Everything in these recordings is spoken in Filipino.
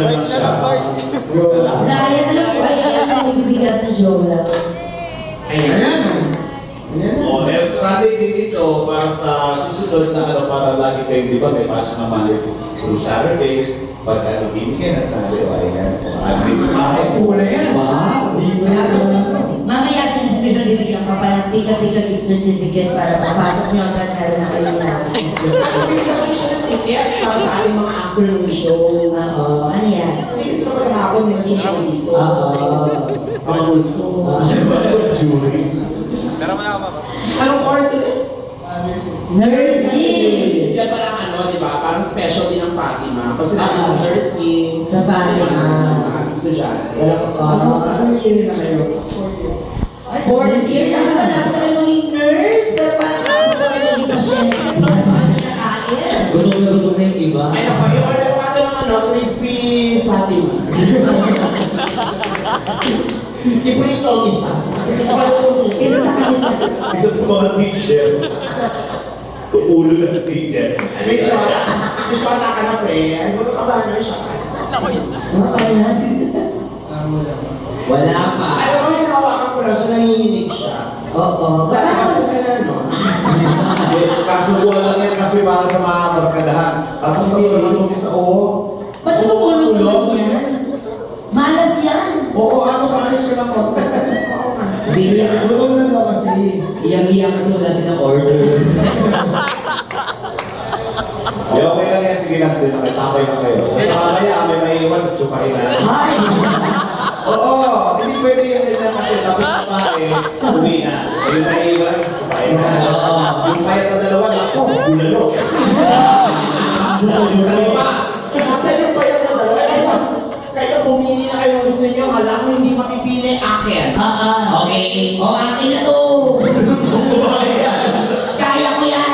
lang siya. Ryan, ano po ay ang ibibigay sa Jola? Ayan. Oh, Sunday din dito para sa susunod na ano para lagi kayo, di ba, may passion naman through Saturday. Pag ano, bibigyan na sa haliw, ayan. Ay, pula yan. Wow! Mamaya sa special bibigyan ka pa ng pika-pika gift certificate para papasok nyo agad na kayo na. Bibigyan ko siya ng tickets para sa aling mga afternoon show. Oo, ano yan? Tickets na pala hapon, may mag-show dito. Oo. Jury. Pero mo na ako, Mama. Anong course ulit? Nursing! Yan palang ano, di ba? Parang specialty ng Fatima. Kasi natin nursing. Sa Fatima. Ang estudyante. Anong year na kayo? 4th year na naman ako tayo maging nurse. Pero parang ako kami maging pasyente. Kasi parang mga kinakain. Gutom na yung iba. Ay naku, yung order pa ito ng ano, crispy Fatima. Ipulit ko isa. Isa sa kanila. Isa sa mga teacher. Ulo ng teacher. May shot ka na, pre. Ay, ano ka ba? Ano yung shot? Wala pa. Alam mo, hinahawakan ko lang siya, nanginginig siya. Oo. Kasi ka na, no? Kasubuan lang yan kasi para sa mga barkadahan. Tapos naman sa oo. Ba't siya pumulong naman yan? Malas yan. Oo, ano ba? Ayos ka lang po. Bigyan ko na daw kasi. Iyang-iyang kasi wala silang order. Ay, okay lang yan. Sige lang, dyan. Nakitapay lang kayo. Kaya mamaya, may maiwan. Tsupain na. Ay! Oo, hindi pwede yan nila kasi tapos babae, uwi na. Yung maiwan, tsupain na. Yung payat na dalawa, ako, bulalo. Yung sa lima. Kasi yung pa yung dalawa, kayo pumili na kayo gusto nyo, alam mo hindi mapipili, akin. Okay. O, akin na to. Kaya ko yan.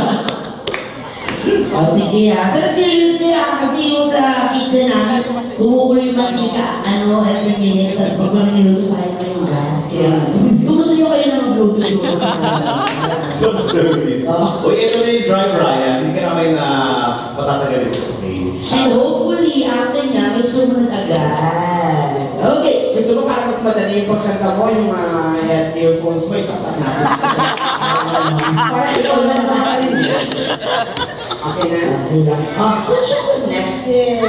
O, sige ha. Pero seriously ha, kasi yung sa kitchen namin, bumukulo yung mantika, ano, every minute, tapos pag mga niluto sa akin kayo yung gas. Kaya, kung gusto nyo kayo na mag-luto-luto. Self-service. Uy, ito na yung drive, Ryan. Hindi ka namin na patatagalin sa stage. And hopefully, after nga, may sumunod agad. Okay. Gusto mo para mas madali yung pagkanta mo, yung earphones mo, isasak natin. Para ikaw lang makakalinig. Okay na? Okay lang. Saan siya connected?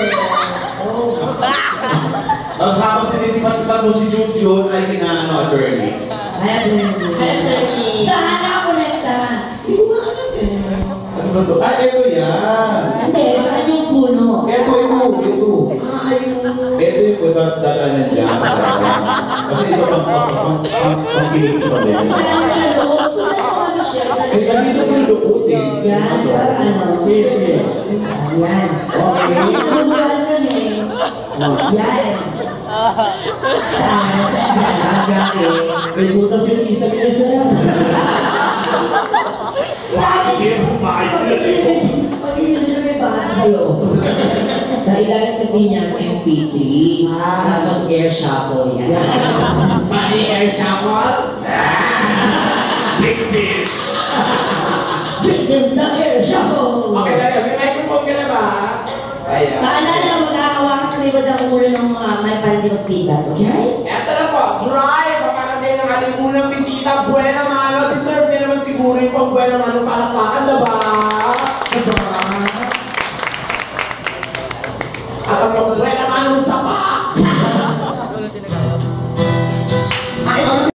Tapos habang sinisipat-sipat mo si Junjun ay kinaano, attorney. Hi, attorney. Saan nakakonekta? Hindi ko nga alam eh. Ano ba ito? Ah, ito yan. Hindi, saan yung puno? Ito. Ayun. Ito yung putas dalanan dyan. Kasi ito pang-piling ko din. Saan sa loob? Saan sa ano siya? Eh, kami sa mga lukutin. Yan, para ano? Seriously. Yan. Okay. Tumubulan nun eh. Yan. Saan? Saan? May butas yung isa yan. Pag hindi mo siya may bahan sa loob. Sa ilalim kasi niya MP3. Tapos air shuffle yan. Pari air shuffle? Victim sa air shuffle! Okay lang yan. May microphone ka na ba? Ayan. Paalala, magkakawakas sa libad ang ulo ng may parang di mag-feedback, okay? Eto na po, drive! Papakanday ng ating unang bisita, Buena Mano. Deserve niya naman siguro yung pang Buena Mano palakpakan, diba? Diba? At ang pang Buena Mano sa pa! Ay,